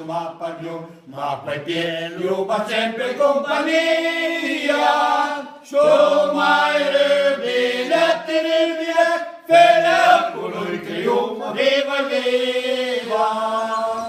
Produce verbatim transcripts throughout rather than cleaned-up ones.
mappa più, mappa e più, va sempre compagnia. So mai rubina, tiribina, fede colui che io viva viva.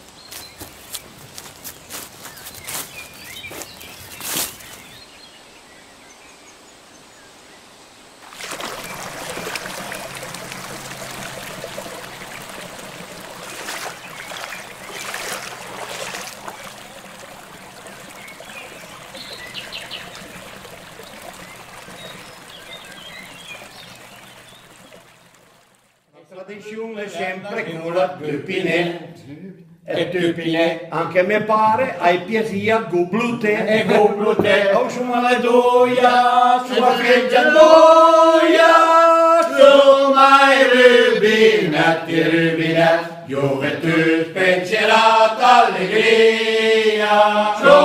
La tradizione è sempre con la tupine e tupine anche a me pare hai piacia goblute E goblute, o su la doia su la freggia doia, su mai rubina, tiribina, gioventù spensierata allegria.